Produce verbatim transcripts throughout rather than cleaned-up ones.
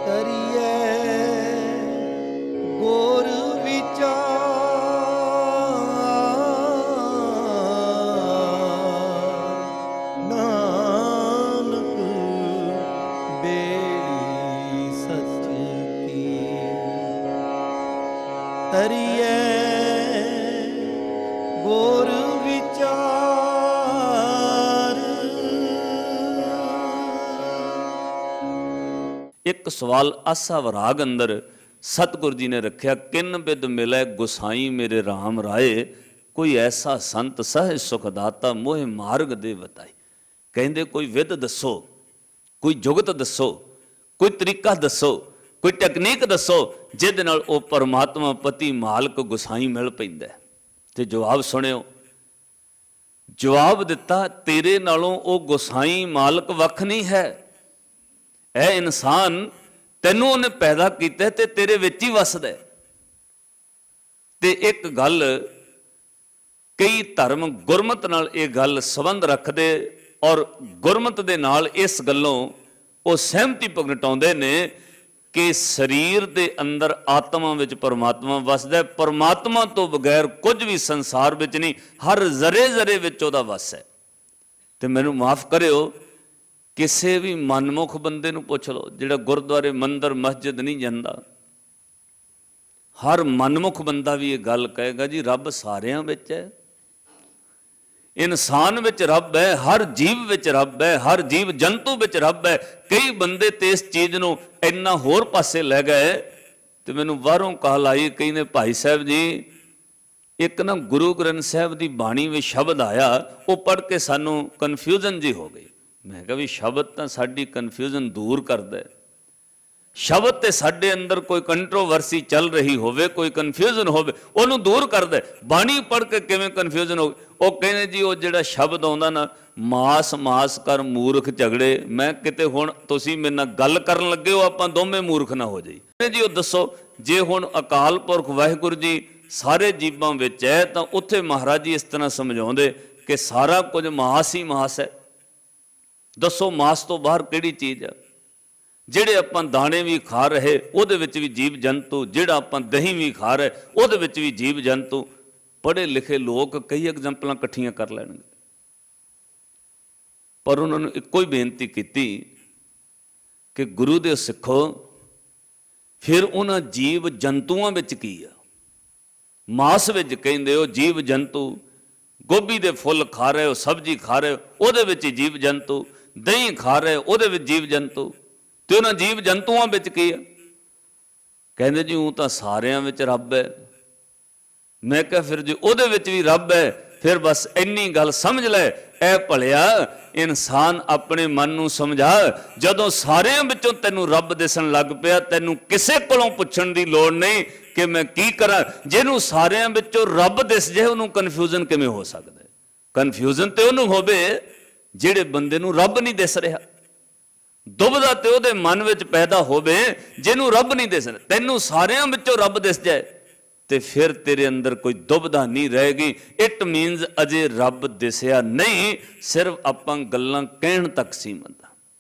ਤਰੀਏ ਗੁਰ ਵਿਚਾਰ ਨਾਨਕ ਬੇੜੀ ਸੱਚ ਕੀ। ਤਰੀਏ ਗੁਰ ਵਿਚਾਰ। एक सवाल आसा वराग अंदर सतगुरु जी ने रखा, किन बिद मिले गुसाई मेरे राम राय, कोई ऐसा संत सहज सुखदाता मोह मार्ग दे बताई। कहते कोई विद दसो, कोई जुगत दसो, कोई तरीका दसो, कोई टैकनीक दसो जिहदे नाल ओ परमात्मा पति मालक गुसाई मिल पैंदा है। ते जवाब सुनियो, जवाब दिता तेरे नालों ओ गुसाई मालक वख नहीं है। ऐ इंसान तैनू उन्हें पैदा किया ते तेरे विच ही वसदा है। ते एक गल कई धर्म गुरमत नाल ये गल संबंध रखते और गुरमत दे नाल इस गल्लों वो सहमति प्रगटाउंदे ने कि शरीर दे अंदर आत्मा विच परमात्मा वसदा है। परमात्मा तो बगैर कुछ भी संसार विच नहीं, हर जरे जरे विच उहदा वस है। ते मैनू माफ करियो, किसी भी मनमुख बंदे नूं पुछ लो जिहड़ा गुरुद्वारे मंदिर मस्जिद नहीं जांदा, हर मनमुख बंदा भी ये गल कहेगा जी रब सारियां विच है, इंसान विच रब है, हर जीव विच रब है, हर जीव जंतु विच रब है। कई बंदे ते इस चीज़ नूं इन्ना होर पासे लै गए ते मैनूं बाहरों कॉल आई, कई ने भाई साहब जी एक ना गुरु ग्रंथ साहब की बाणी में शब्द आया, वो पढ़ के सानूं कन्फ्यूजन जी हो गई। मैं कहा भी शब्द तो साडी कन्फ्यूजन दूर करदा है। शब्द ते साडे अंदर कोई कंट्रोवर्सी चल रही होवे, कोई कन्फ्यूजन होवे, उहनूं दूर करदा है। बाणी पढ़ के किवें कन्फ्यूजन हो? वो कहने जी वो जिहड़ा शब्द आउंदा ना, मास मास कर मूर्ख झगड़े, मैं किते हुण तुसीं मेरे नाल गल करन लगे हो आपां दोवें मूर्ख ना हो जाई जी। वो दसो जे हुण अकाल पुरख वाहिगुरू जी सारे जीवां विच है तां उत्थे महाराज जी इस तरह समझाउंदे कि सारा कुछ मास ही मास है। दसो मास तो बाहर किहड़ी चीज़ है? जिहड़े आपां दाणे भी खा रहे उहदे विच भी जीव जंतु, जिहड़ा आपां दही भी खा रहे उहदे विच भी जीव जंतु। पढ़े लिखे लोग कई एग्जाम्पलां इकट्ठियां कर लैणगे, पर उन्होंने इक्को ही बेनती की कि गुरु दे सिखो, फिर उन्हां जीव जंतुआं विच की आ? मास विच कहिंदे हो जीव जंतु, गोभी दे फुल खा रहे हो, सब्जी खा रहे हो, उहदे विच जीव जंतु, दही खा रहे उहदे विच जीव जंतु, ते उन्हां जीव जंतुआं विच की है? कहंदे जी ऊं तां सारियां विच रब है। मैं कहा फिर जी उहदे विच भी रब है, फिर बस इन्नी गल समझ लै, ऐ भलिया इंसान अपने मन नूं समझा, जदों सारियां विचों तैनूं रब दिसण लग पिया, तैनूं किसे कोलों पुछण दी लोड़ नहीं कि मैं की करा। जिहनूं सारियां विचों रब दिस जाए उहनूं कन्फ्यूजन किवें हो सकदा है? कन्फ्यूजन ते उहनूं होवे जिहड़े बंदे नूं रब नहीं दिस रहा। दुबदा ते उहदे मन विच पैदा होवे जिहनूं रब नहीं दिस रहा। तैनूं सारियां विचों रब दिस जाए ते फिर तेरे अंदर कोई दुबदा नहीं रहेगी। इट मीनस अजे रब दिसिया नहीं, सिर्फ आपां गल्लां कहण तक सीमित।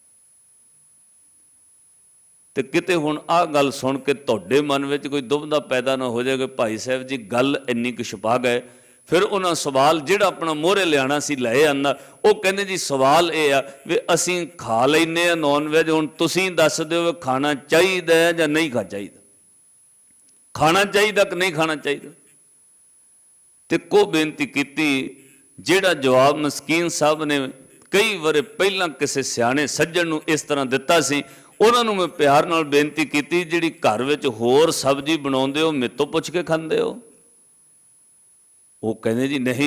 तो किते हुण आ गल सुन के तुहाडे मन में कोई दुबदा पैदा ना हो जाए कि भाई साहब जी गल इन्नी कुछ छुपा गए। फिर उन्होंने सवाल जिहड़ा अपना मोहरे लियाना सी लै आंदा, वो कहंदे जी सवाल ये आ भी असीं खा लैने आ नॉन वैज, हुण तुसीं दस दिओ खाना चाहिदा जां नहीं खा चाहिदा, खाना चाहिदा कि नहीं खाना चाहिदा। ते को बेनती कीती, जिहड़ा जवाब मस्कीन साहब ने कई वारे पहलां किसी सियाणे सज्जण नूं इस तरह दिता सी, उन्होंने मैं प्यार नाल बेनती की, जिहड़ी घर विच होर सब्जी बनाउंदे हो मेरे तो पुछ के खांदे हो? वो कहंदे जी नहीं।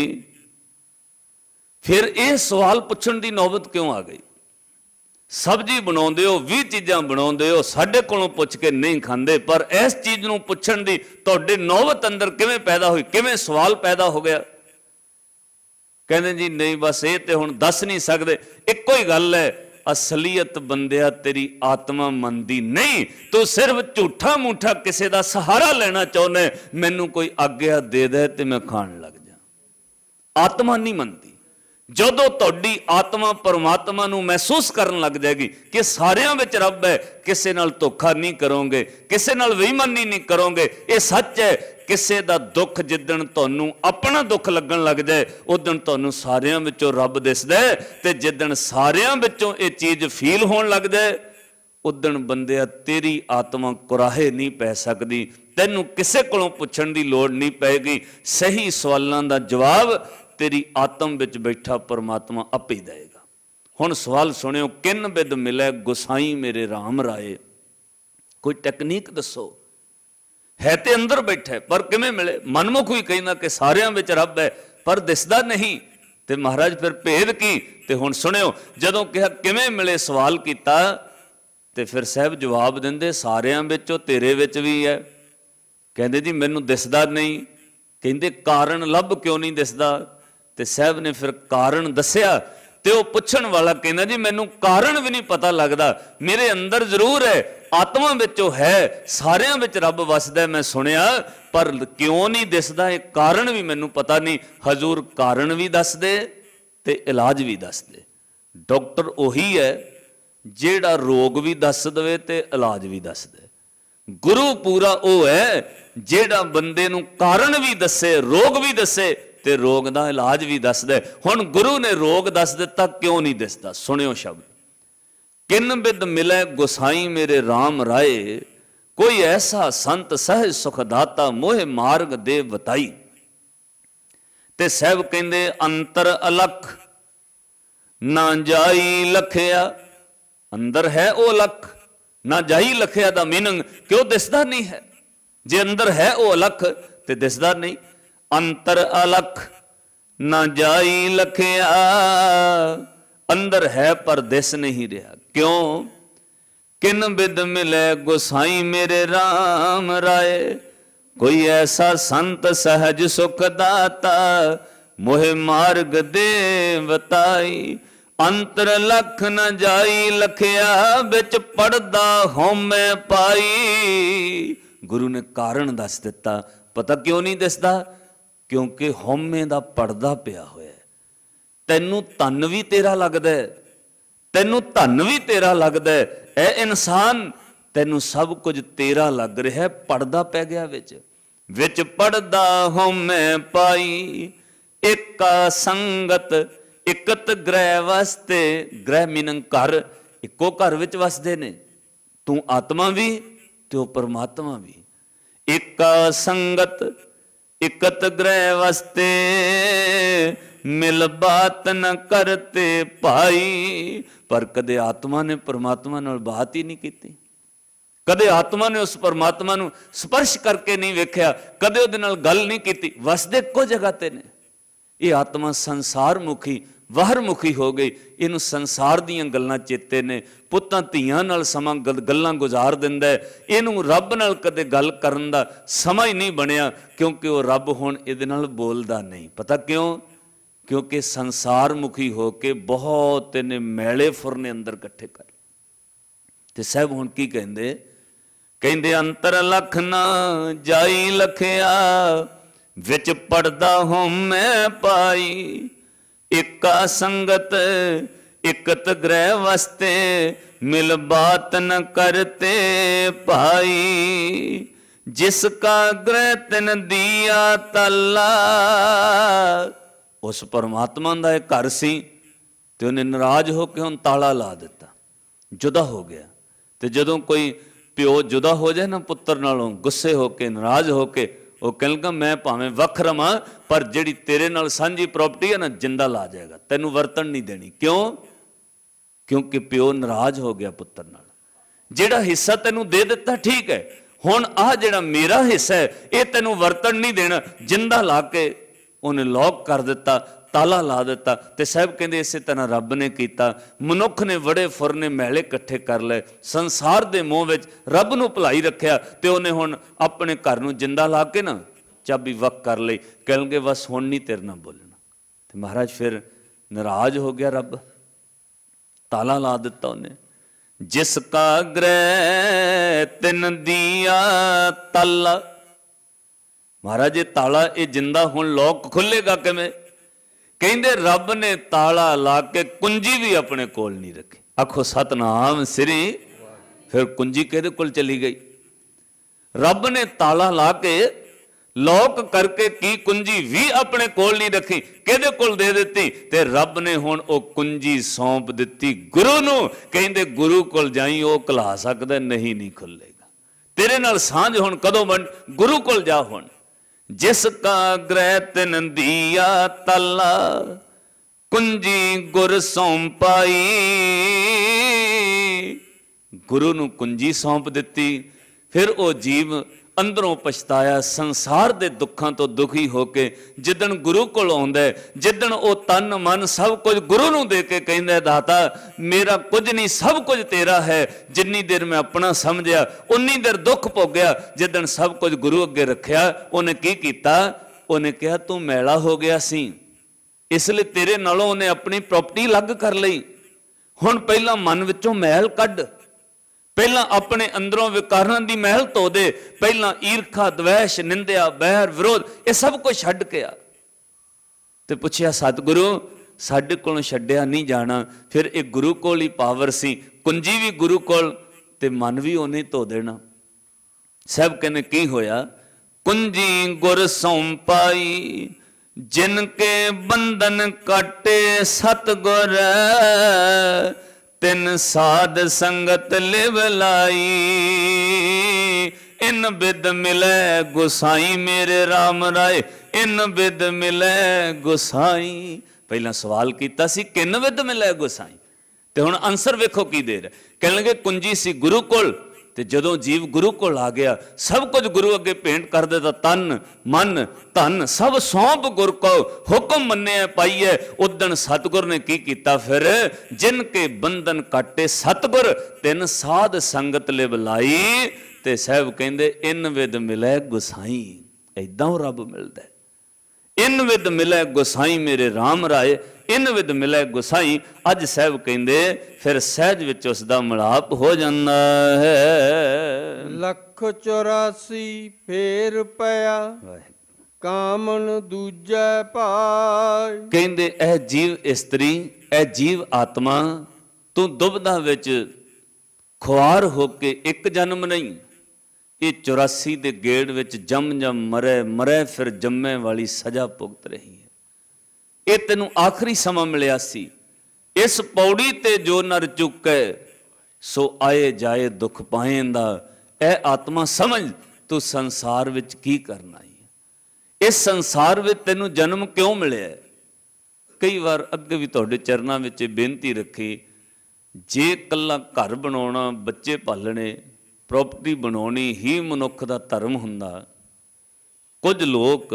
फिर यह सवाल पुछण दी नौबत क्यों आ गई? सब्जी बनाउंदे हो, भी चीज़ां बनाउंदे हो, साडे कोलों पुछ के नहीं खांदे, पर इस चीज़ नूं पुछण दी तुहाडे नौबत अंदर किवें पैदा हुई, किवें सवाल पैदा हो गया? कहंदे जी नहीं बस ये तो हुण दस नहीं सकदे। इक्को ही गल है, असलीयत बंदिया तेरी आत्मा मनदी नहीं, तू सिर्फ झूठा मूठा किसी का सहारा लेना चाहुंदा, मैनू कोई आग्ञा दे दे ते मैं खाण लग जा। आत्मा नहीं मनदी। ਜਦੋਂ ਤੁਹਾਡੀ ਆਤਮਾ ਪਰਮਾਤਮਾ ਨੂੰ ਮਹਿਸੂਸ ਕਰਨ ਲੱਗ ਜਾਏਗੀ ਕਿ ਸਾਰਿਆਂ ਵਿੱਚ ਰੱਬ ਹੈ, ਕਿਸੇ ਨਾਲ ਧੋਖਾ ਨਹੀਂ ਕਰੋਗੇ, ਕਿਸੇ ਨਾਲ ਬੇਈਮਾਨੀ ਨਹੀਂ ਕਰੋਗੇ, ਇਹ ਸੱਚ ਹੈ। ਕਿਸੇ ਦਾ ਦੁੱਖ ਜਿੱਦਣ ਤੁਹਾਨੂੰ ਆਪਣਾ ਦੁੱਖ ਲੱਗਣ ਲੱਗ ਜਾਏ, ਉਦਣ ਤੁਹਾਨੂੰ ਸਾਰਿਆਂ ਵਿੱਚੋਂ ਰੱਬ ਦਿਸਦਾ ਹੈ। ਤੇ ਜਿੱਦਣ ਸਾਰਿਆਂ ਵਿੱਚੋਂ ਇਹ ਚੀਜ਼ ਫੀਲ ਹੋਣ ਲੱਗ ਜਾਏ, ਉਦਣ ਬੰਦਿਆ ਤੇਰੀ ਆਤਮਾ ਕੁਰਾਹੇ ਨਹੀਂ ਪੈ ਸਕਦੀ। ਤੈਨੂੰ ਕਿਸੇ ਕੋਲੋਂ ਪੁੱਛਣ ਦੀ ਲੋੜ ਨਹੀਂ ਪਏਗੀ। ਸਹੀ ਸਵਾਲਾਂ ਦਾ ਜਵਾਬ ਤੇਰੀ ਆਤਮ ਵਿੱਚ ਬੈਠਾ ਪਰਮਾਤਮਾ ਆਪੇ ਹੀ ਦੇਗਾ। ਹੁਣ ਸਵਾਲ ਸੁਣਿਓ, ਕਿਨ ਬਿਦ ਮਿਲੇ ਗੁਸਾਈ ਮੇਰੇ ਰਾਮ ਰਾਏ। ਕੋਈ ਟੈਕਨੀਕ ਦੱਸੋ। ਹੈ ਤੇ ਅੰਦਰ ਬੈਠਾ, ਪਰ ਕਿਵੇਂ ਮਿਲੇ? ਮਨਮੁਖ ਵੀ ਕਹਿੰਦਾ ਕਿ ਸਾਰਿਆਂ ਵਿੱਚ ਰੱਬ ਹੈ, ਪਰ ਦਿਸਦਾ ਨਹੀਂ। ਤੇ ਮਹਾਰਾਜ ਫਿਰ ਭੇਦ ਕੀ? ਤੇ ਹੁਣ ਸੁਣਿਓ, ਜਦੋਂ ਕਿਹਾ ਕਿਵੇਂ ਮਿਲੇ, ਸਵਾਲ ਕੀਤਾ, ਤੇ ਫਿਰ ਸਾਹਿਬ ਜਵਾਬ ਦਿੰਦੇ, ਸਾਰਿਆਂ ਵਿੱਚੋਂ ਤੇਰੇ ਵਿੱਚ ਵੀ ਹੈ। ਕਹਿੰਦੇ ਜੀ ਮੈਨੂੰ ਦਿਸਦਾ ਨਹੀਂ। ਕਹਿੰਦੇ ਕਾਰਨ ਲੱਭ ਕਿਉਂ ਨਹੀਂ ਦਿਸਦਾ? ਤੇ ਸਾਹਿਬ ਨੇ ਫਿਰ ਕਾਰਨ ਦੱਸਿਆ। ਤੇ ਉਹ ਪੁੱਛਣ ਵਾਲਾ ਕਹਿੰਦਾ ਜੀ ਮੈਨੂੰ ਕਾਰਨ ਵੀ ਨਹੀਂ ਪਤਾ ਲੱਗਦਾ, ਮੇਰੇ ਅੰਦਰ ਜ਼ਰੂਰ ਹੈ, ਆਤਮਾ ਵਿੱਚੋਂ ਹੈ, ਸਾਰਿਆਂ ਵਿੱਚ ਰੱਬ ਵਸਦਾ ਮੈਂ ਸੁਣਿਆ, ਪਰ ਕਿਉਂ ਨਹੀਂ ਦਿਸਦਾ ਇਹ ਕਾਰਨ ਵੀ ਮੈਨੂੰ ਪਤਾ ਨਹੀਂ। ਹਜ਼ੂਰ ਕਾਰਨ ਵੀ ਦੱਸ ਦੇ ਤੇ ਇਲਾਜ ਵੀ ਦੱਸ ਦੇ। ਡਾਕਟਰ ਉਹੀ ਹੈ ਜਿਹੜਾ ਰੋਗ ਵੀ ਦੱਸ ਦੇਵੇ ਤੇ ਇਲਾਜ ਵੀ ਦੱਸ ਦੇ। ਗੁਰੂ ਪੂਰਾ ਉਹ ਹੈ ਜਿਹੜਾ ਬੰਦੇ ਨੂੰ ਕਾਰਨ ਵੀ ਦੱਸੇ, ਰੋਗ ਵੀ ਦੱਸੇ ਤੇ ਰੋਗ ਦਾ ਇਲਾਜ ਵੀ ਦੱਸਦਾ। ਹੁਣ ਗੁਰੂ ਨੇ ਰੋਗ ਦੱਸ ਦਿੱਤਾ, ਕਿਉਂ ਨਹੀਂ ਦਿਸਦਾ? ਸੁਣਿਓ ਸ਼ਬਦ, ਕਿਨ ਬਿਦ ਮਿਲੇ ਗੁਸਾਈ ਮੇਰੇ ਰਾਮ ਰਾਏ, ਕੋਈ ਐਸਾ ਸੰਤ ਸਹਿਜ ਸੁਖ ਦਾਤਾ, ਮੋਹਿ ਮਾਰਗ ਦੇ ਬਤਾਈ। ਤੇ ਸਾਹਿਬ ਕਹਿੰਦੇ ਅੰਤਰ ਅਲਖ ਨਾ ਜਾਈ ਲਖਿਆ। ਅੰਦਰ ਹੈ ਉਹ ਅਲਖ, ਨਾ ਜਾਈ ਲਖਿਆ ਦਾ ਮੀਨਿੰਗ ਕਿਉਂ ਦਿਸਦਾ ਨਹੀਂ ਹੈ? ਜੇ ਅੰਦਰ ਹੈ ਉਹ ਅਲਖ ਤੇ ਦਿਸਦਾ ਨਹੀਂ। ਅੰਤਰ ਅਲਖ ਨਾ ਜਾਈ ਲਖਿਆ, ਅੰਦਰ ਹੈ ਪਰ ਦਿਸ ਨਹੀਂ ਰਿਹਾ। ਕਿਉਂ? ਕਿਨ ਬਿਦ ਮਿਲੇ ਗੁਸਾਈ ਮੇਰੇ ਰਾਮ ਰਾਏ, ਕੋਈ ਐਸਾ ਸੰਤ ਸਹਿਜ ਸੁਖ ਦਾਤਾ, ਮੋਹਿ ਮਾਰਗ ਦੇ ਬਤਾਈ। ਅੰਤਰ ਲਖ ਨ ਜਾਈ ਲਖਿਆ, ਵਿੱਚ ਪੜਦਾ ਹਉਮੈ ਪਾਈ। ਗੁਰੂ ਨੇ ਕਾਰਨ ਦੱਸ ਦਿੱਤਾ। ਪਤਾ ਕਿਉਂ ਨਹੀਂ ਦਿਸਦਾ? ਕਿਉਂਕਿ ਹਉਮੈ ਦਾ ਪਰਦਾ ਪਿਆ ਹੋਇਆ। ਤੈਨੂੰ ਧਨ ਵੀ ਤੇਰਾ ਲੱਗਦਾ, ਤੈਨੂੰ ਧਨ ਵੀ ਤੇਰਾ ਲੱਗਦਾ, ਇਹ ਇਨਸਾਨ ਤੈਨੂੰ ਸਭ ਕੁਝ ਤੇਰਾ ਲੱਗ ਰਿਹਾ, ਪਰਦਾ ਪੈ ਗਿਆ ਵਿੱਚ। ਵਿੱਚ ਪੜਦਾ ਹਉਮੈ ਪਾਈ, ਏਕਾ ਸੰਗਤ ਇਕਤ ਗ੍ਰਹਿ ਵਸਤੇ। ਗ੍ਰਹਿ ਮੀਨਿੰਗ ਘਰ, ਇੱਕੋ ਘਰ ਵਿੱਚ ਵਸਦੇ ਨੇ, ਤੂੰ ਆਤਮਾ ਵੀ ਤੇ ਉਹ ਪਰਮਾਤਮਾ ਵੀ। ਏਕਾ ਸੰਗਤ ਇਕਤ ਗ੍ਰਹਿ ਵਸਤੇ, ਮਿਲ ਬਾਤ ਨ ਕਰਤੇ ਭਾਈ। ਪਰ ਕਦੇ ਆਤਮਾ ਨੇ ਪਰਮਾਤਮਾ ਨਾਲ ਬਾਤ ਹੀ ਨਹੀਂ ਕੀਤੀ, ਕਦੇ ਆਤਮਾ ਨੇ ਉਸ ਪਰਮਾਤਮਾ ਨੂੰ ਸਪਰਸ਼ ਕਰਕੇ ਨਹੀਂ ਵੇਖਿਆ, ਕਦੇ ਉਹਦੇ ਨਾਲ ਗੱਲ ਨਹੀਂ ਕੀਤੀ। ਵਸਦੇ ਇੱਕੋ ਜਗ੍ਹਾ ਤੇ ਨੇ। ਇਹ ਆਤਮਾ ਸੰਸਾਰ ਮੁਖੀ ਬਾਹਰ ਮੁਖੀ ਹੋ ਗਈ, ਇਹਨੂੰ ਸੰਸਾਰ ਦੀਆਂ ਗੱਲਾਂ ਚੇਤੇ ਨੇ, ਪੁੱਤਾਂ ਧੀਆਂ ਨਾਲ ਸਮਾਂ ਗੱਲਾਂ ਗੁਜ਼ਾਰ ਦਿੰਦਾ, ਇਹਨੂੰ ਰੱਬ ਨਾਲ ਕਦੇ ਗੱਲ ਕਰਨ ਦਾ ਸਮਾਂ ਹੀ ਨਹੀਂ ਬਣਿਆ, ਕਿਉਂਕਿ ਉਹ ਰੱਬ ਹੁਣ ਇਹਦੇ ਨਾਲ ਬੋਲਦਾ ਨਹੀਂ। ਪਤਾ ਕਿਉਂ? ਕਿਉਂਕਿ ਸੰਸਾਰ ਮੁਖੀ ਹੋ ਕੇ ਬਹੁਤ ਇਹਨੇ ਮੈਲੇ ਫੁਰਨੇ ਅੰਦਰ ਇਕੱਠੇ ਕਰ। ਤੇ ਸਾਹਿਬ ਹੁਣ ਕੀ ਕਹਿੰਦੇ? ਕਹਿੰਦੇ ਅੰਤਰ ਲਖ ਨਾ ਜਾਈ ਲਖਿਆ, ਵਿੱਚ ਪੜਦਾ ਹਉਮੈ ਪਾਈ। ਏਕਾ ਸੰਗਤ ਇਕਤ ਗ੍ਰਹਿ ਵਸਤੇ, ਮਿਲ ਬਾਤ ਨ ਕਰਤੇ ਭਾਈ। ਜਿਸ ਕਾ ਗ੍ਰਹਿ ਤਿਨ ਦੀਆ ਤਾਲਾ। ਉਸ ਪਰਮਾਤਮਾ ਦਾ ਇਹ ਘਰ ਸੀ ਤੇ ਉਹਨੇ ਨਾਰਾਜ਼ ਹੋ ਕੇ ਹੁਣ ਤਾਲਾ ਲਾ ਦਿੱਤਾ, ਜੁਦਾ ਹੋ ਗਿਆ। ਤੇ ਜਦੋਂ ਕੋਈ ਪਿਓ ਜੁਦਾ ਹੋ ਜਾਏ ਨਾ ਪੁੱਤਰ ਨਾਲੋਂ, ਗੁੱਸੇ ਹੋ ਕੇ ਨਾਰਾਜ਼ ਹੋ ਕੇ, ਉਹ ਕਹਿੰਦਾ ਮੈਂ ਭਾਵੇਂ ਵੱਖ ਰਵਾਂ, ਪਰ ਜਿਹੜੀ ਤੇਰੇ ਨਾਲ ਸਾਂਝੀ ਪ੍ਰਾਪਰਟੀ ਹੈ ਨਾ, ਜਿੰਦਾ ਲਾ ਜਾਏਗਾ, ਤੈਨੂੰ ਵਰਤਣ ਨਹੀਂ ਦੇਣੀ। ਕਿਉਂ? ਕਿਉਂਕਿ ਪਿਓ ਨਾਰਾਜ਼ ਹੋ ਗਿਆ ਪੁੱਤਰ ਨਾਲ। ਜਿਹੜਾ ਹਿੱਸਾ ਤੈਨੂੰ ਦੇ ਦਿੱਤਾ ਠੀਕ ਹੈ, ਹੁਣ ਆਹ ਜਿਹੜਾ ਮੇਰਾ ਹਿੱਸਾ ਹੈ ਇਹ ਤੈਨੂੰ ਵਰਤਣ ਨਹੀਂ ਦੇਣਾ। ਜਿੰਦਾ ਲਾ ਕੇ ਉਹਨੇ ਲੌਕ ਕਰ ਦਿੱਤਾ, ਤਾਲਾ ਲਾ ਦਿੱਤਾ। ਤੇ ਸਾਹਿਬ ਕਹਿੰਦੇ ਇਸੇ ਤਰ੍ਹਾਂ ਰੱਬ ਨੇ ਕੀਤਾ। ਮਨੁੱਖ ਨੇ ਬੜੇ ਫੁਰਨੇ ਮੈਲੇ ਇਕੱਠੇ ਕਰ ਲਏ, ਸੰਸਾਰ ਦੇ ਮੋਹ ਵਿੱਚ ਰੱਬ ਨੂੰ ਭੁਲਾਈ ਰੱਖਿਆ, ਤੇ ਉਹਨੇ ਹੁਣ ਆਪਣੇ ਘਰ ਨੂੰ ਜਿੰਦਾ ਲਾ ਕੇ ਨਾ ਚਾਬੀ ਵੱਖ ਕਰ ਲਈ। ਕਹਿਣਗੇ ਬਸ ਹੁਣ ਨਹੀਂ ਤੇਰੇ ਨਾਲ ਬੋਲਣਾ। ਤੇ ਮਹਾਰਾਜ ਫਿਰ ਨਾਰਾਜ਼ ਹੋ ਗਿਆ ਰੱਬ, ਤਾਲਾ ਲਾ ਦਿੱਤਾ ਉਹਨੇ। ਜਿਸ ਕਾ ਗ੍ਰਹਿ ਤਿਨ ਦੀਆ ਤਾਲਾ। ਮਹਾਰਾਜ ਇਹ ਤਾਲਾ, ਇਹ ਜਿੰਦਾ ਹੁਣ ਲੋਕ ਖੁੱਲੇਗਾ ਕਿਵੇਂ? ਕਹਿੰਦੇ ਰੱਬ ਨੇ ਤਾਲਾ ਲਾ ਕੇ ਕੁੰਜੀ ਵੀ ਆਪਣੇ ਕੋਲ ਨਹੀਂ ਰੱਖੀ। ਆਖੋ ਸਤਨਾਮ ਸ੍ਰੀ। ਫਿਰ ਕੁੰਜੀ ਕਿਹਦੇ ਕੋਲ ਚਲੀ ਗਈ? ਰੱਬ ਨੇ ਤਾਲਾ ਲਾ ਕੇ ਲੋਕ ਕਰਕੇ ਕੀ ਕੁੰਜੀ ਵੀ ਆਪਣੇ ਕੋਲ ਨਹੀਂ ਰੱਖੀ, ਕਿਹਦੇ ਕੋਲ ਦੇ ਦਿੱਤੀ? ਤੇ ਰੱਬ ਨੇ ਹੁਣ ਉਹ ਕੁੰਜੀ ਸੌਂਪ ਦਿੱਤੀ ਗੁਰੂ ਨੂੰ। ਕਹਿੰਦੇ ਗੁਰੂ ਕੋਲ ਜਾਈ, ਉਹ ਖੁਲਾ ਸਕਦਾ, ਨਹੀਂ ਨਹੀਂ ਖੁੱਲੇਗਾ। ਤੇਰੇ ਨਾਲ ਸਾਂਝ ਹੁਣ ਕਦੋਂ ਬਣ? ਗੁਰੂ ਕੋਲ ਜਾ ਹੁਣ। ਜਿਸ ਕਾ ਗ੍ਰਹਿ ਤਿਨ ਦੀਆ ਤਾਲਾ, ਕੁੰਜੀ ਗੁਰ ਸੌਂਪਾਈ। ਗੁਰੂ ਨੂੰ ਕੁੰਜੀ ਸੌਂਪ ਦਿੱਤੀ। ਫਿਰ ਉਹ ਜੀਵ ਅੰਦਰੋਂ ਪਛਤਾਇਆ, ਸੰਸਾਰ ਦੇ ਦੁੱਖਾਂ ਤੋਂ ਦੁਖੀ ਹੋ ਕੇ ਜਿੱਦਣ ਗੁਰੂ ਕੋਲ ਆਉਂਦਾ, ਜਿੱਦਣ ਉਹ ਤਨ ਮਨ ਸਭ ਕੁਝ ਗੁਰੂ ਨੂੰ ਦੇ ਕੇ ਕਹਿੰਦਾ, ਦਾਤਾ ਮੇਰਾ ਕੁਝ ਨਹੀਂ, ਸਭ ਕੁਝ ਤੇਰਾ ਹੈ। ਜਿੰਨੀ ਦੇਰ ਮੈਂ ਆਪਣਾ ਸਮਝਿਆ ਉਨੀ ਦੇਰ ਦੁੱਖ ਭੋਗਿਆ। ਜਿੱਦਣ ਸਭ ਕੁਝ ਗੁਰੂ ਅੱਗੇ ਰੱਖਿਆ, ਉਹਨੇ ਕੀ ਕੀਤਾ? ਉਹਨੇ ਕਿਹਾ ਤੂੰ ਮੈਲਾ ਹੋ ਗਿਆ ਸੀ, ਇਸ ਲਈ ਤੇਰੇ ਨਾਲੋਂ ਉਹਨੇ ਆਪਣੀ ਪ੍ਰਾਪਰਟੀ ਅਲੱਗ ਕਰ ਲਈ। ਹੁਣ ਪਹਿਲਾਂ ਮਨ ਵਿੱਚੋਂ ਮੈਲ ਕੱਢ, ਪਹਿਲਾਂ ਆਪਣੇ ਅੰਦਰੋਂ ਵਿਕਾਰਾਂ ਦੀ ਮਹਿਲ ਧੋ ਦੇ। ਪਹਿਲਾਂ ਈਰਖਾ, ਦਵੈਸ਼, ਨਿੰਦਿਆ, ਬੈਰ, ਵਿਰੋਧ, ਇਹ ਸਭ ਕੁਝ ਛੱਡ ਕੇ ਆ। ਤੇ ਪੁੱਛਿਆ ਸਤਿਗੁਰੂ ਸਾਡੇ ਕੋਲੋਂ ਛੱਡਿਆ ਨਹੀਂ ਜਾਣਾ। ਫਿਰ ਇਹ ਗੁਰੂ ਕੋਲ ਹੀ ਪਾਵਰ ਸੀ, ਕੁੰਜੀ ਵੀ ਗੁਰੂ ਕੋਲ ਤੇ ਮਨ ਵੀ ਉਹਨੇ ਧੋ ਦੇਣਾ। ਸਭ ਕਹਿੰਦੇ ਕੀ ਹੋਇਆ? ਕੁੰਜੀ ਗੁਰ ਸੌਂਪਾਈ, ਜਿਨ ਕੇ ਬੰਧਨ ਕਾਟੇ ਸਤਿਗੁਰ। ਤਿਨ ਸਾਧ ਸੰਗਤ ਲਿਵ ਲਾਈ, ਇਨ ਬਿਦ ਮਿਲੈ ਗੁਸਾਈ ਮੇਰੇ ਰਾਮ ਰਾਏ। ਇਨ ਬਿਦ ਮਿਲੈ ਗੁਸਾਈ। ਪਹਿਲਾਂ ਸਵਾਲ ਕੀਤਾ ਸੀ ਕਿਨ ਬਿਦ ਮਿਲੈ ਗੁਸਾਈ, ਤੇ ਹੁਣ ਆਨਸਰ ਵੇਖੋ ਕੀ ਦੇ ਰਿਹਾ। ਕਹਿਣਗੇ ਕੁੰਜੀ ਸੀ ਗੁਰੂ ਕੋਲ, ਤੇ ਜਦੋਂ ਜੀਵ ਗੁਰੂ ਕੋਲ ਆ ਗਿਆ, ਸਭ ਕੁਝ ਗੁਰੂ ਅੱਗੇ ਭੇਂਟ ਕਰ ਦਿੱਤਾ। ਤਨ ਮਨ ਧਨ ਸਭ ਸੌਂਪ ਗੁਰ ਕੋ, ਹੁਕਮ ਮੰਨਿਆ ਪਾਈਏ। ਉਦਣ ਸਤਿਗੁਰ ਨੇ ਕੀ ਕੀਤਾ? ਫਿਰ ਜਿਨ ਕੇ ਬੰਧਨ ਕਾਟੇ ਸਤਿਗੁਰ, ਤਿੰਨ ਸਾਧ ਸੰਗਤ ਲਿਵ ਲਾਈ। ਤੇ ਸਾਹਿਬ ਕਹਿੰਦੇ ਇਨ ਵਿਦ ਮਿਲੈ ਗੁਸਾਈ। ਏਦਾਂ ਉਹ ਰੱਬ ਮਿਲਦਾ। ਇਨ ਵਿਦ ਮਿਲੈ ਗੁਸਾਈ ਮੇਰੇ ਰਾਮ ਰਾਏ। ਇਨ ਵਿਦ ਮਿਲੈ ਗੁਸਾਈ। ਅੱਜ ਸਾਹਿਬ ਕਹਿੰਦੇ ਫਿਰ ਸਹਿਜ ਵਿੱਚ ਉਸ ਦਾ ਮਿਲਾਪ ਹੋ ਜਾਂਦਾ ਹੈ। ਲੱਖ ਚੁਰਾਸੀ ਫੇਰ ਪਿਆ, ਕਾਮਨ ਦੂਜੈ ਭਾਈ। ਕਹਿੰਦੇ ਇਹ ਜੀਵ ਇਸਤਰੀ, ਇਹ ਜੀਵ ਆਤਮਾ, ਤੂੰ ਦੁਬਦਾ ਵਿੱਚ ਖੁਆਰ ਹੋ ਕੇ ਇੱਕ ਜਨਮ ਨਹੀਂ, ਇਹ ਚੁਰਾਸੀ ਦੇ ਗੇੜ ਵਿੱਚ ਜੰਮ ਜੰਮ ਮਰੇ ਮਰੇ ਫਿਰ ਜੰਮੇ ਵਾਲੀ ਸਜ਼ਾ ਭੁਗਤ ਰਹੀ ਹੈ। ਇਹ ਤੈਨੂੰ ਆਖਰੀ ਸਮਾਂ ਮਿਲਿਆ ਸੀ। ਇਸ ਪੌੜੀ ਤੇ ਜੋ ਨਰ ਚੁੱਕੈ, ਸੋ ਆਏ ਜਾਏ ਦੁੱਖ ਪਾਏਂਦਾ। ਇਹ ਆਤਮਾ ਸਮਝ ਤੂੰ ਸੰਸਾਰ ਵਿੱਚ ਕੀ ਕਰਨਾ ਹੈ। ਇਸ ਸੰਸਾਰ ਵਿੱਚ ਤੈਨੂੰ ਜਨਮ ਕਿਉਂ ਮਿਲਿਆ? ਕਈ ਵਾਰ ਅੱਗੇ ਵੀ ਤੁਹਾਡੇ ਚਰਨਾਂ ਵਿੱਚ ਬੇਨਤੀ ਰੱਖੀ, ਜੇ ਇਕੱਲਾ ਘਰ ਬਣਾਉਣਾ, ਬੱਚੇ ਪਾਲਣੇ, ਪ੍ਰਾਪਰਟੀ ਬਣਾਉਣੀ ਹੀ ਮਨੁੱਖ ਦਾ ਧਰਮ ਹੁੰਦਾ, ਕੁਝ ਲੋਕ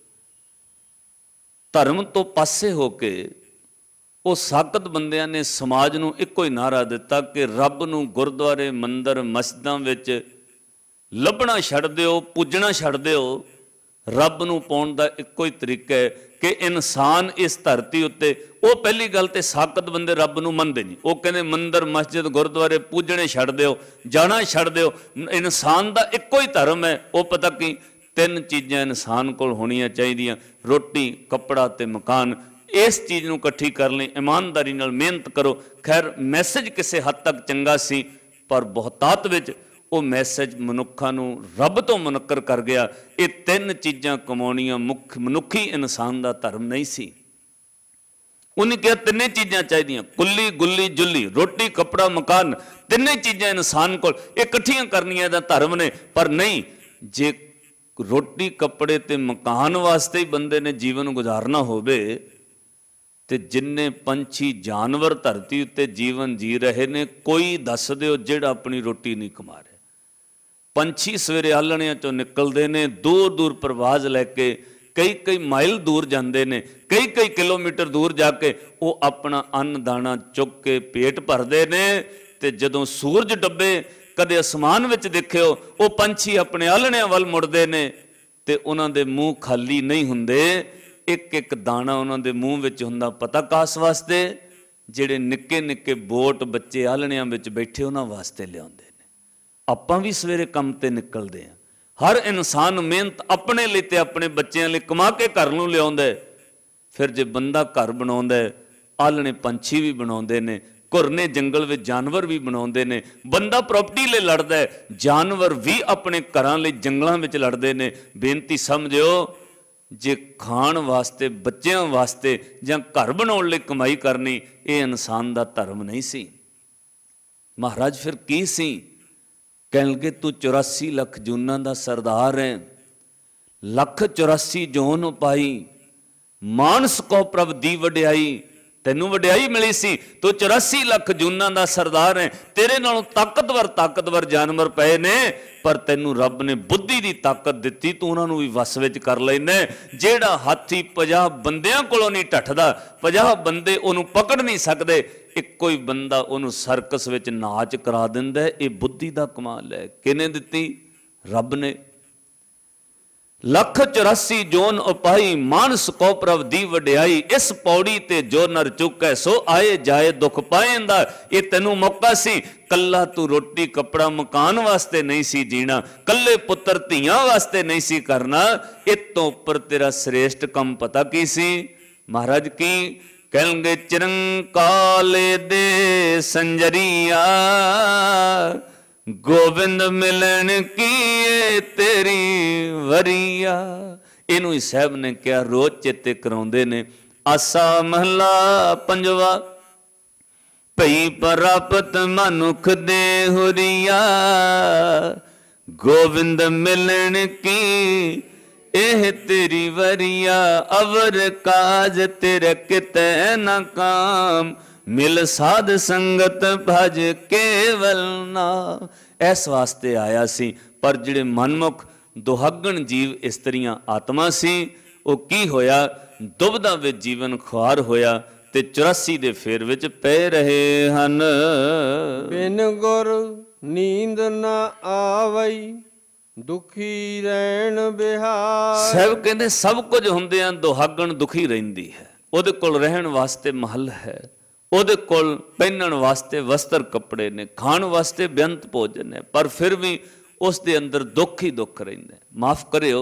ਧਰਮ ਤੋਂ ਪਾਸੇ ਹੋ ਕੇ ਉਹ ਸਾਕਤ ਬੰਦਿਆਂ ਨੇ ਸਮਾਜ ਨੂੰ ਇੱਕੋ ਹੀ ਨਾਅਰਾ ਦਿੱਤਾ ਕਿ ਰੱਬ ਨੂੰ ਗੁਰਦੁਆਰੇ, ਮੰਦਰ, ਮਸਜਿਦਾਂ ਵਿੱਚ ਲੱਭਣਾ ਛੱਡ ਦਿਓ, ਪੂਜਣਾ ਛੱਡ ਦਿਓ। ਰੱਬ ਨੂੰ ਪਾਉਣ ਦਾ ਇੱਕੋ ਹੀ ਤਰੀਕਾ ਹੈ ਕਿ ਇਨਸਾਨ ਇਸ ਧਰਤੀ ਉੱਤੇ, ਉਹ ਪਹਿਲੀ ਗੱਲ ਤੇ ਸਾਕਤ ਬੰਦੇ ਰੱਬ ਨੂੰ ਮੰਨਦੇ ਨਹੀਂ। ਉਹ ਕਹਿੰਦੇ ਮੰਦਰ, ਮਸਜਿਦ, ਗੁਰਦੁਆਰੇ ਪੂਜਣੇ ਛੱਡ ਦਿਓ, ਜਾਣਾ ਛੱਡ ਦਿਓ। ਇਨਸਾਨ ਦਾ ਇੱਕੋ ਹੀ ਧਰਮ ਹੈ। ਉਹ ਪਤਾ ਕੀ, ਤਿੰਨ ਚੀਜ਼ਾਂ ਇਨਸਾਨ ਕੋਲ ਹੋਣੀਆਂ ਚਾਹੀਦੀਆਂ, ਰੋਟੀ, ਕੱਪੜਾ ਤੇ ਮਕਾਨ। ਇਸ ਚੀਜ਼ ਨੂੰ ਇਕੱਠੀ ਕਰਨ ਲਈ ਇਮਾਨਦਾਰੀ ਨਾਲ ਮਿਹਨਤ ਕਰੋ। ਖੈਰ ਮੈਸੇਜ ਕਿਸੇ ਹੱਦ ਤੱਕ ਚੰਗਾ ਸੀ, ਪਰ ਬਹੁਤਾਤ ਵਿੱਚ ਉਹ ਮੈਸੇਜ ਮਨੁੱਖਾਂ ਨੂੰ ਰੱਬ ਤੋਂ ਮੁਨੱਕਰ ਕਰ ਗਿਆ। ਇਹ ਤਿੰਨ ਚੀਜ਼ਾਂ ਕਮਾਉਣੀਆਂ ਮੁੱਖ ਮਨੁੱਖੀ ਇਨਸਾਨ ਦਾ ਧਰਮ ਨਹੀਂ ਸੀ। ਉਹਨੇ ਕਿਹਾ ਤਿੰਨੇ ਚੀਜ਼ਾਂ ਚਾਹੀਦੀਆਂ, ਕੁੱਲੀ ਗੁੱਲੀ ਜੁੱਲੀ, ਰੋਟੀ ਕੱਪੜਾ ਮਕਾਨ, ਤਿੰਨੇ ਚੀਜ਼ਾਂ ਇਨਸਾਨ ਕੋਲ, ਇਹ ਇਕੱਠੀਆਂ ਕਰਨੀਆਂ ਇਹਦਾ ਧਰਮ ਨੇ। ਪਰ ਨਹੀਂ, ਜੇ ਰੋਟੀ ਕੱਪੜੇ ਤੇ ਮਕਾਨ ਵਾਸਤੇ ਹੀ ਬੰਦੇ ਨੇ ਜੀਵਨ ਗੁਜ਼ਾਰਨਾ ਹੋਵੇ, ਤੇ ਜਿੰਨੇ ਪੰਛੀ ਜਾਨਵਰ ਧਰਤੀ ਉੱਤੇ ਜੀਵਨ ਜੀ ਰਹੇ ਨੇ, ਕੋਈ ਦੱਸ ਦਿਓ ਜਿਹੜਾ ਆਪਣੀ ਰੋਟੀ ਨਹੀਂ ਕਮਾ ਰਿਹਾ। ਪੰਛੀ ਸਵੇਰੇ ਆਲਣਿਆਂ ਚੋਂ ਨਿਕਲਦੇ ਨੇ, ਦੂਰ ਦੂਰ ਪ੍ਰਵਾਜ਼ ਲੈ ਕੇ, ਕਈ ਕਈ ਮਾਈਲ ਦੂਰ ਜਾਂਦੇ ਨੇ, ਕਈ ਕਈ ਕਿਲੋਮੀਟਰ ਦੂਰ ਜਾ ਕੇ ਉਹ ਆਪਣਾ ਅੰਨ ਦਾਣਾ ਚੁੱਕ ਕੇ ਪੇਟ ਭਰਦੇ ਨੇ। ਤੇ ਜਦੋਂ ਸੂਰਜ ਡੱਬੇ, ਕਦੇ ਅਸਮਾਨ ਵਿੱਚ ਦੇਖਿਓ, ਉਹ ਪੰਛੀ ਆਪਣੇ ਆਲਣਿਆਂ ਵੱਲ ਮੁੜਦੇ ਨੇ ਤੇ ਉਹਨਾਂ ਦੇ ਮੂੰਹ ਖਾਲੀ ਨਹੀਂ ਹੁੰਦੇ। ਇੱਕ ਇੱਕ ਦਾਣਾ ਉਹਨਾਂ ਦੇ ਮੂੰਹ ਵਿੱਚ ਹੁੰਦਾ। ਪਤਾ ਕਾਸ ਵਾਸਤੇ? ਜਿਹੜੇ ਨਿੱਕੇ ਨਿੱਕੇ ਬੋਟ ਬੱਚੇ ਆਲਣਿਆਂ ਵਿੱਚ ਬੈਠੇ ਉਹਨਾਂ ਵਾਸਤੇ ਲਿਆਉਂਦੇ ਨੇ। ਆਪਾਂ ਵੀ ਸਵੇਰੇ ਕੰਮ ਤੇ ਨਿਕਲਦੇ ਹਾਂ। ਹਰ ਇਨਸਾਨ ਮਿਹਨਤ ਆਪਣੇ ਲਈ ਤੇ ਆਪਣੇ ਬੱਚਿਆਂ ਲਈ ਕਮਾ ਕੇ ਘਰ ਨੂੰ ਲਿਆਉਂਦਾ। ਫਿਰ ਜੇ ਬੰਦਾ ਘਰ ਬਣਾਉਂਦਾ, ਆਲਣੇ ਪੰਛੀ ਵੀ ਬਣਾਉਂਦੇ ਨੇ, ਘੁਰਨੇ ਜੰਗਲ ਵਿੱਚ ਜਾਨਵਰ ਵੀ ਬਣਾਉਂਦੇ ਨੇ। ਬੰਦਾ ਪ੍ਰਾਪਰਟੀ ਲਈ ਲੜਦਾ, ਜਾਨਵਰ ਵੀ ਆਪਣੇ ਘਰਾਂ ਲਈ ਜੰਗਲਾਂ ਵਿੱਚ ਲੜਦੇ ਨੇ। ਬੇਨਤੀ ਸਮਝਿਓ, ਜੇ ਖਾਣ ਵਾਸਤੇ, ਬੱਚਿਆਂ ਵਾਸਤੇ ਜਾਂ ਘਰ ਬਣਾਉਣ ਲਈ ਕਮਾਈ ਕਰਨੀ, ਇਹ ਇਨਸਾਨ ਦਾ ਧਰਮ ਨਹੀਂ ਸੀ। ਮਹਾਰਾਜ ਫਿਰ ਕੀ ਸੀ? ਕਹਿਣਗੇ ਤੂੰ ਚੁਰਾਸੀ ਲੱਖ ਜੂਨਾਂ ਦਾ ਸਰਦਾਰ ਹੈ, ਲੱਖ ਚੁਰਾਸੀ ਜੋਨ ਪਾਈ, ਮਾਨਸ ਕੋ ਪ੍ਰਭ ਦੀ ਵਡਿਆਈ। ਤੈਨੂੰ ਵਡਿਆਈ ਮਿਲੀ ਸੀ, ਤੂੰ ਚੁਰਾਸੀ ਲੱਖ ਜੂਨਾਂ ਦਾ ਸਰਦਾਰ ਹੈ। ਤੇਰੇ ਨਾਲੋਂ ਤਾਕਤਵਰ ਤਾਕਤਵਰ ਜਾਨਵਰ ਪਏ ਨੇ, ਪਰ ਤੈਨੂੰ ਰੱਬ ਨੇ ਬੁੱਧੀ ਦੀ ਤਾਕਤ ਦਿੱਤੀ, ਤੂੰ ਉਹਨਾਂ ਨੂੰ ਵੀ ਵਸ ਵਿੱਚ ਕਰ ਲੈਂਦਾ। ਜਿਹੜਾ ਹਾਥੀ ਪੰਜਾਹ ਬੰਦਿਆਂ ਕੋਲੋਂ ਨਹੀਂ ਢੱਠਦਾ, ਪੰਜਾਹ ਬੰਦੇ ਉਹਨੂੰ ਪਕੜ ਨਹੀਂ ਸਕਦੇ, ਇੱਕੋ ਹੀ ਬੰਦਾ ਉਹਨੂੰ ਸਰਕਸ ਵਿੱਚ ਨਾਚ ਕਰਾ ਦਿੰਦਾ। ਇਹ ਬੁੱਧੀ ਦਾ ਕਮਾਲ ਹੈ। ਕਿਹਨੇ ਦਿੱਤੀ? ਰੱਬ ਨੇ। ਲੱਖ ਚੁਰਾਸੀ ਜੋਨ ਉਪਾਈ, ਮਾਨਸ ਕੋ ਪ੍ਰਭ ਦੀ ਵਡਿਆਈ। ਇਸ ਪੌੜੀ ਤੇ ਜੋ ਨਰ ਚੁੱਕੈ, ਸੋ ਆਏ ਜਾਏ ਦੁੱਖ ਪਾਏਂਦਾ। ਇਹ ਤੈਨੂੰ ਮੌਕਾ ਸੀ। ਕੱਲਾ ਤੂੰ ਰੋਟੀ ਕੱਪੜਾ ਮਕਾਨ ਵਾਸਤੇ ਨਹੀਂ ਸੀ ਜੀਣਾ, ਕੱਲੇ ਪੁੱਤਰ ਧੀਆਂ ਵਾਸਤੇ ਨਹੀਂ ਸੀ ਕਰਨਾ। ਇਹ ਤੋਂ ਉੱਪਰ ਤੇਰਾ ਸ੍ਰੇਸ਼ਟ ਕੰਮ ਪਤਾ ਕੀ ਸੀ? ਮਹਾਰਾਜ ਕੀ ਕਹਿਣਗੇ? ਚਿਰੰਕਾਲੇ ਦੇ ਸੰਜਰੀਆ, ਗੋਬਿੰਦ ਮਿਲਣ ਕੀ ਤੇਰੀ ਵਰੀਆ। ਇਹਨੂੰ ਹੀ ਸਾਹਿਬ ਨੇ ਕਿਹਾ, ਰੋਜ਼ ਚੇਤੇ ਕਰਾਉਂਦੇ ਨੇ। ਆਸਾ ਮਹਲਾ ਪੰਜਵਾ, ਭਈ ਪ੍ਰਾਪਤ ਮਨੁੱਖ ਦੇ ਹੁਰੀਆ, ਗੋਬਿੰਦ ਮਿਲਣ ਕੀ ਇਹ ਤੇਰੀ ਵਰੀਆ। ਅਵਰ ਕਾਜ ਤੇਰੇ ਕਿਤੇ ਨਾ ਕਾਮ, ਮਿਲ ਸਾਧ ਸੰਗਤ ਭਜ ਕੇਵਲ ਨਾ। ਇਸ ਵਾਸਤੇ ਆਇਆ ਸੀ। ਪਰ ਜਿਹੜੇ ਮਨਮੁਖ ਦੁਹਾਗਣ ਜੀਵ ਇਸਤਰੀਆਂ ਆਤਮਾ ਸੀ, ਉਹ ਕੀ ਹੋਇਆ? ਦੁਬਦਾ ਵਿੱਚ ਜੀਵਨ ਖੁਆਰ ਹੋਇਆ ਤੇ ਚੁਰਾਸੀ ਦੇ ਫੇਰ ਵਿੱਚ ਪਏ ਰਹੇ ਹਨ। ਬਿਨ ਗੁਰ ਨੀਂਦ ਨਾ ਆਵਈ, ਦੁਖੀ ਰਹਿਣ ਬਿਹਾਰ। ਸਾਹਿਬ ਕਹਿੰਦੇ ਸਭ ਕੁਝ ਹੁੰਦਿਆਂ ਦੁਹਾਗਣ ਦੁਖੀ ਰਹਿੰਦੀ ਹੈ। ਉਹਦੇ ਕੋਲ ਰਹਿਣ ਵਾਸਤੇ ਮਹੱਲ ਹੈ, ਉਹਦੇ ਕੋਲ ਪਹਿਨਣ ਵਾਸਤੇ ਵਸਤਰ ਕੱਪੜੇ ਨੇ, ਖਾਣ ਵਾਸਤੇ ਬੇਅੰਤ ਭੋਜਨ ਨੇ, ਪਰ ਫਿਰ ਵੀ ਉਸ ਦੇ ਅੰਦਰ ਦੁੱਖ ਹੀ ਦੁੱਖ ਰਹਿੰਦਾ। ਮਾਫ ਕਰਿਓ,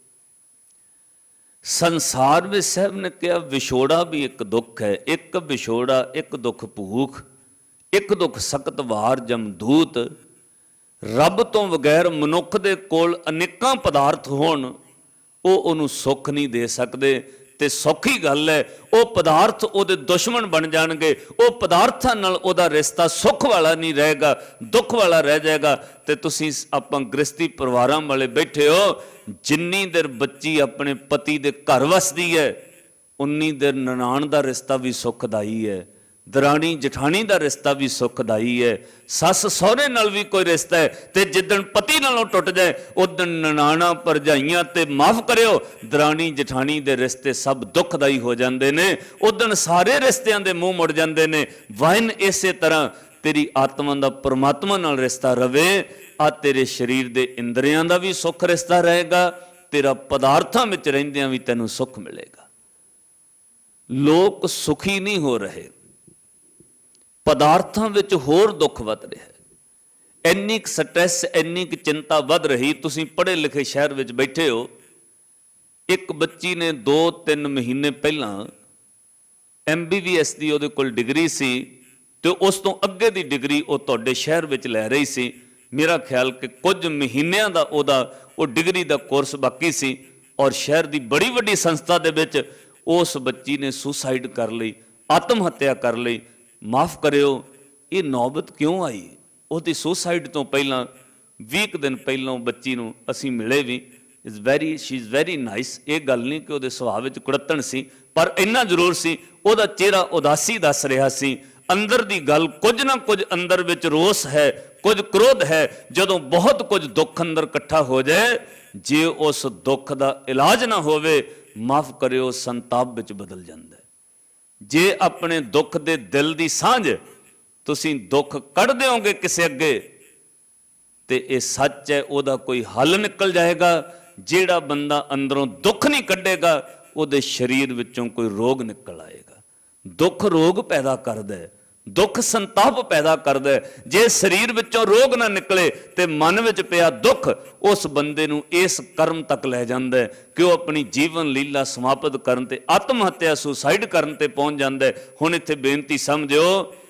ਸੰਸਾਰ ਵਿੱਚ ਸਾਹਿਬ ਨੇ ਕਿਹਾ ਵਿਛੋੜਾ ਵੀ ਇੱਕ ਦੁੱਖ ਹੈ। ਇੱਕ ਵਿਛੋੜਾ, ਇੱਕ ਦੁੱਖ ਭੂਖ, ਇੱਕ ਦੁੱਖ ਸਖਤ ਵਾਰ ਜਮਦੂਤ। ਰੱਬ ਤੋਂ ਬਗੈਰ ਮਨੁੱਖ ਦੇ ਕੋਲ ਅਨੇਕਾਂ ਪਦਾਰਥ ਹੋਣ, ਉਹ ਉਹਨੂੰ ਸੁੱਖ ਨਹੀਂ ਦੇ ਸਕਦੇ। ਤੇ ਸੌਖੀ ਗੱਲ ਹੈ, ਉਹ ਪਦਾਰਥ ਉਹਦੇ ਦੁਸ਼ਮਣ ਬਣ ਜਾਣਗੇ। ਉਹ ਪਦਾਰਥਾਂ ਨਾਲ ਉਹਦਾ ਰਿਸ਼ਤਾ ਸੁੱਖ ਵਾਲਾ ਨਹੀਂ ਰਹੇਗਾ, ਦੁੱਖ ਵਾਲਾ ਰਹਿ ਜਾਏਗਾ। ਤੇ ਤੁਸੀਂ ਆਪਾਂ ਗ੍ਰਸਤੀ ਪਰਿਵਾਰਾਂ ਵਾਲੇ ਬੈਠੇ ਹੋ, ਜਿੰਨੀ ਦੇਰ ਬੱਚੀ ਆਪਣੇ ਪਤੀ ਦੇ ਘਰ ਵਸਦੀ ਹੈ, ਉਨੀ ਦੇਰ ਨਨਾਣ ਦਾ ਰਿਸ਼ਤਾ ਵੀ ਸੁਖਦਾਈ ਹੈ, ਦਰਾਣੀ ਜਠਾਣੀ ਦਾ ਰਿਸ਼ਤਾ ਵੀ ਸੁਖਦਾਈ ਹੈ, ਸੱਸ ਸਹੁਰੇ ਨਾਲ ਵੀ ਕੋਈ ਰਿਸ਼ਤਾ ਹੈ। ਤੇ ਜਿੱਦਣ ਪਤੀ ਨਾਲੋਂ ਟੁੱਟ ਜਾਏ, ਉਦਣ ਨਨਾਣਾ ਭਰਜਾਈਆਂ ਤੇ ਮਾਫ ਕਰਿਓ ਦਰਾਣੀ ਜਠਾਣੀ ਦੇ ਰਿਸ਼ਤੇ ਸਭ ਦੁਖਦਾਈ ਹੋ ਜਾਂਦੇ ਨੇ। ਉਦਣ ਸਾਰੇ ਰਿਸ਼ਤਿਆਂ ਦੇ ਮੂੰਹ ਮੁੜ ਜਾਂਦੇ ਨੇ। ਵਾਇਨ ਇਸੇ ਤਰ੍ਹਾਂ ਤੇਰੀ ਆਤਮਾ ਦਾ ਪਰਮਾਤਮਾ ਨਾਲ ਰਿਸ਼ਤਾ ਰਵੇ, ਆ ਤੇਰੇ ਸਰੀਰ ਦੇ ਇੰਦਰੀਆਂ ਦਾ ਵੀ ਸੁੱਖ ਰਿਸ਼ਤਾ ਰਹੇਗਾ, ਤੇਰਾ ਪਦਾਰਥਾਂ ਵਿੱਚ ਰਹਿੰਦਿਆਂ ਵੀ ਤੈਨੂੰ ਸੁੱਖ ਮਿਲੇਗਾ। ਲੋਕ ਸੁਖੀ ਨਹੀਂ ਹੋ ਰਹੇ, ਪਦਾਰਥਾਂ ਵਿੱਚ ਹੋਰ ਦੁੱਖ ਵੱਧ ਰਿਹਾ। ਇੰਨੀ ਕੁ ਸਟ੍ਰੈਸ, ਇੰਨੀ ਕੁ ਚਿੰਤਾ ਵੱਧ ਰਹੀ। ਤੁਸੀਂ ਪੜ੍ਹੇ ਲਿਖੇ ਸ਼ਹਿਰ ਵਿੱਚ ਬੈਠੇ ਹੋ, ਇੱਕ ਬੱਚੀ ਨੇ ਦੋ ਤਿੰਨ ਮਹੀਨੇ ਪਹਿਲਾਂ ਐਮ ਬੀ ਬੀ ਐਸ ਦੀ ਉਹਦੇ ਕੋਲ ਡਿਗਰੀ ਸੀ, ਤੇ ਉਸ ਤੋਂ ਅੱਗੇ ਦੀ ਡਿਗਰੀ ਉਹ ਤੁਹਾਡੇ ਸ਼ਹਿਰ ਵਿੱਚ ਲੈ ਰਹੀ ਸੀ। ਮੇਰਾ ਖਿਆਲ ਕਿ ਕੁਝ ਮਹੀਨਿਆਂ ਦਾ ਉਹਦਾ ਉਹ ਡਿਗਰੀ ਦਾ ਕੋਰਸ ਬਾਕੀ ਸੀ, ਔਰ ਸ਼ਹਿਰ ਦੀ ਬੜੀ ਵੱਡੀ ਸੰਸਥਾ ਦੇ ਵਿੱਚ ਉਸ ਬੱਚੀ ਨੇ ਸੁਸਾਈਡ ਕਰ ਲਈ, ਆਤਮ ਹੱਤਿਆ ਕਰ ਲਈ। ਮਾਫ ਕਰਿਓ, ਇਹ ਨੌਬਤ ਕਿਉਂ ਆਈ? ਉਹਦੀ ਸੁਸਾਈਡ ਤੋਂ ਪਹਿਲਾਂ ਵੀਹ ਕੁ ਦਿਨ ਪਹਿਲਾਂ ਬੱਚੀ ਨੂੰ ਅਸੀਂ ਮਿਲੇ ਵੀ। Is very she is very nice. ਇਹ ਗੱਲ ਨਹੀਂ ਕਿ ਉਹਦੇ ਸੁਭਾਅ ਵਿੱਚ ਕੁੜੱਤਣ ਸੀ, ਪਰ ਇੰਨਾ ਜ਼ਰੂਰ ਸੀ ਉਹਦਾ ਚਿਹਰਾ ਉਦਾਸੀ ਦੱਸ ਰਿਹਾ ਸੀ। ਅੰਦਰ ਦੀ ਗੱਲ, ਕੁਝ ਨਾ ਕੁਝ ਅੰਦਰ ਵਿੱਚ ਰੋਸ ਹੈ, ਕੁਝ ਕ੍ਰੋਧ ਹੈ। ਜਦੋਂ ਬਹੁਤ ਕੁਝ ਦੁੱਖ ਅੰਦਰ ਇਕੱਠਾ ਹੋ ਜਾਏ, ਜੇ ਉਸ ਦੁੱਖ ਦਾ ਇਲਾਜ ਨਾ ਹੋਵੇ, ਮਾਫ ਕਰਿਓ, ਸੰਤਾਪ ਵਿੱਚ ਬਦਲ ਜਾਂਦਾ। ਜੇ ਆਪਣੇ ਦੁੱਖ ਦੇ ਦਿਲ ਦੀ ਸਾਂਝ ਤੁਸੀਂ ਦੁੱਖ ਕੱਢ ਦਿਓਗੇ ਕਿਸੇ ਅੱਗੇ, ਤੇ ਇਹ ਸੱਚ ਹੈ, ਉਹਦਾ ਕੋਈ ਹੱਲ ਨਿਕਲ ਜਾਏਗਾ। ਜਿਹੜਾ ਬੰਦਾ ਅੰਦਰੋਂ ਦੁੱਖ ਨਹੀਂ ਕੱਢੇਗਾ, ਉਹਦੇ ਸਰੀਰ ਵਿੱਚੋਂ ਕੋਈ ਰੋਗ ਨਿਕਲ ਆਏਗਾ। ਦੁੱਖ ਰੋਗ ਪੈਦਾ ਕਰਦਾ ਹੈ, दुख संताप पैदा करदा है। जे शरीर विचों रोग ना निकले तो मन विच पिया दुख उस बंदे नूं इस कर्म तक लै जांदा है कि वह अपनी जीवन लीला समाप्त करन ते आत्म हत्या सुसाइड करन ते पहुंच जांदा है। हुण इत्थे बेनती समझो,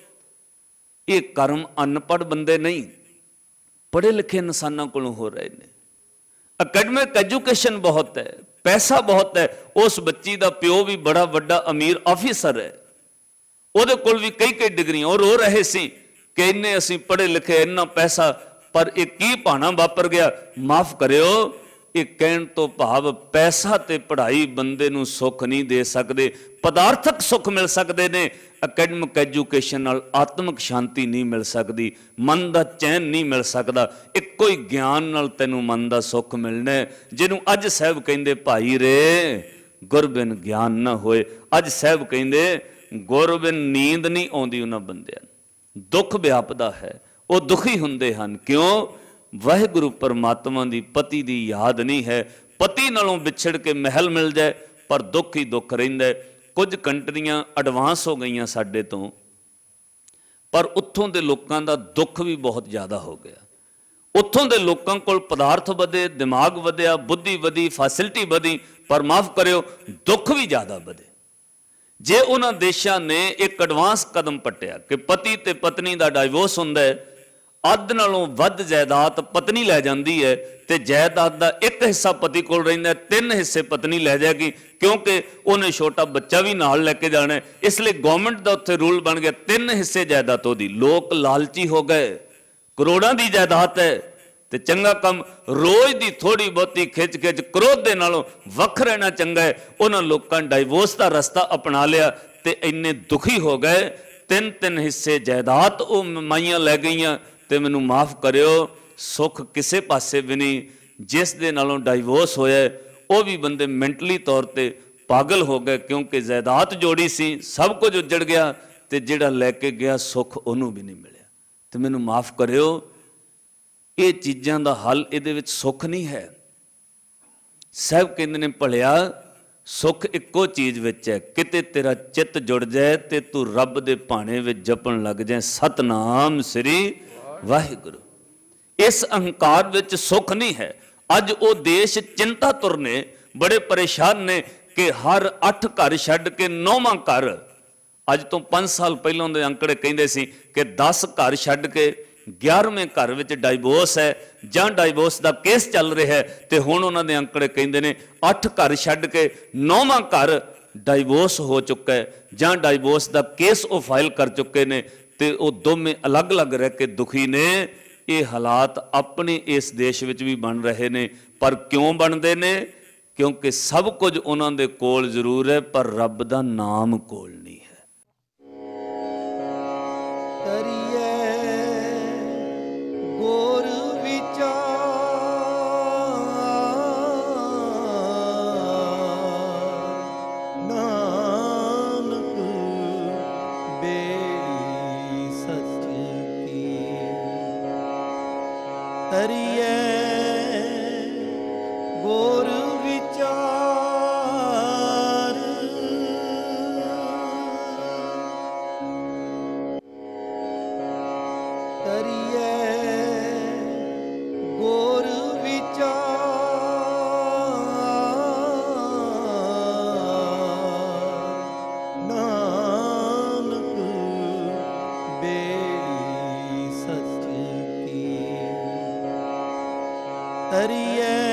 ये कर्म अनपढ़ बंदे नहीं, पढ़े लिखे इंसानों कोलों हो रहे हैं। अकैडमिक एजुकेशन बहुत है, पैसा बहुत है, उस बच्ची का प्यो भी बड़ा वड्डा अमीर ऑफिसर है, ਉਹਦੇ ਕੋਲ भी कई कई डिग्रियां, और रो रहे सी कि इन्ने असीं पढ़े लिखे इन्ना पैसा, पर ये की भाना वापर गया। माफ करियो, ये कहण तो भाव पैसा ते पढ़ाई बंदे नूं सुख नहीं दे सकते। पदार्थक सुख मिल सकते ने, अकैडमिक एजुकेशन नाल आत्मक शांति नहीं मिल सकती, मन का चैन नहीं मिल सकता। इक्को ही ज्ञान नाल तैनूं मन का सुख मिलना है, जिन्हों अज साहब कहंदे भाई रे गुर बिन ज्ञान ना होए। अज साहब कहंदे गुर बिन नींद नहीं आउंदी उन्हां बंदियां नूं, दुख व्यापदा है, वो दुखी हुंदे हन। क्यों? वाहिगुरू परमात्मा की पति की याद नहीं है। पति नालों विछड़ के महल मिल जाए पर दुख ही दुख रहिंदा है। कुछ कंट्रियां एडवांस हो गईयां साडे तो, पर उत्थों के लोगों का दुख भी बहुत ज़्यादा हो गया। उत्थों के लोगों को पदार्थ वधे, दिमाग वधिया, बुद्धि वधी, फैसिलिटी वधी, पर माफ करियो दुख भी ज़्यादा वधे। जे उन्होंने देशों ने एक एडवांस कदम पट्टिया कि पति ते पत्नी का डाइवोर्स हुंदा है, अध नालों वध जायदाद पत्नी लै जाती है तो जायदाद का एक हिस्सा पति को रहिंदा है, तीन हिस्से पत्नी लै जाएगी, क्योंकि उन्हें छोटा बच्चा भी नाल लैके जाना है। इसलिए गवर्नमेंट का उत्थे रूल बन गया, तीन हिस्से जायदाद होदी। लोग लालची हो गए, करोड़ों की जायदाद है तो चंगा कम रोज की थोड़ी बहुती खिच खिच क्रोध के नालों वख रहना चंगा है। उन्होंने लोगों ने डाइवोर्स का रस्ता अपना लिया तो इन्ने दुखी हो गए। तीन तीन हिस्से जायदाद वो माइयां लै गईयां तो मैनू माफ करियो सुख किसे पासे भी नहीं। जिस दे नालों डाइवोर्स होया वो भी बंदे मैंटली तौर पर पागल हो गए, क्योंकि जायदाद जोड़ी सी, सब कुछ उजड़ गया तो जिहड़ा लैके गया सुख उन्होंने भी नहीं मिलिया। तो मैनू माफ करियो, ये चीज़ों का हल ये सुख नहीं है। साहब कहते ने भलिया सुख इक्को चीज़ विच है, किते तेरा चित्त जुड़ जाए तो तू रब दे भाणे विच जपण लग जाए, सतनाम श्री वाहिगुरू। इस अहंकार विच सुख नहीं है। अज वो देश चिंता तुर ने, बड़े परेशान ने कि हर अठ घर छड्ड के नौवां घर, अज तो पांच साल पहलों के अंकड़े कहते सी कि दस घर छड्ड के ग्यारहवें घर विच डाइवोर्स है जां डाइवोर्स का केस चल रहा है। तो हुण उन्हां दे अंकड़े कहते हैं अठ घर छड्ड के नौवां घर डाइवोर्स हो चुका है जां डाइवोर्स का केस वो फाइल कर चुके हैं। तो वो दोवें अलग अलग रह के दुखी ने। ये हालात अपने इस देश विच भी बन रहे हैं, पर क्यों बनते हैं? क्योंकि सब कुछ उन्हां दे कोल जरूर है पर रब दा नाम कोल नहीं है। तरिए गुर विचार नानक बेड़ी सच की। तरिए गुर विचार तरिए गुर विचार नानक बेड़ी सच की। तरिए